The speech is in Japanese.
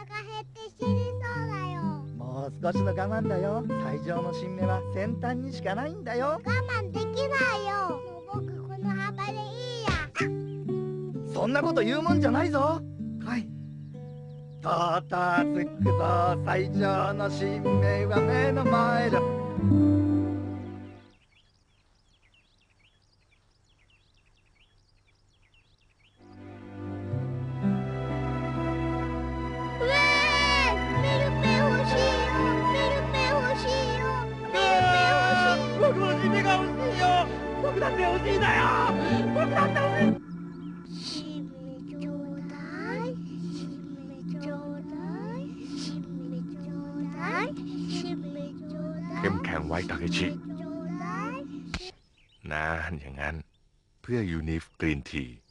が減って死にそうだよ。 もう少しの我慢だよ。最上の新芽は先端にしかないんだよ。 我慢できないよ。もう僕この幅でいいや。 そんなこと言うもんじゃないぞ。はい。とうとうつくぞ。最上の新芽は目の前だ。僕も新芽が欲しいよ。僕だって欲しいんだよ。僕だって欲しい。 新芽ちょうだい。新芽ちょうだい。新芽ちょうだい。新芽ちょうだい。 เข้มแข็งไว้ทาเคชิちょうだい。 นะอย่างนั้นเพื่อยูนิฟกรีนที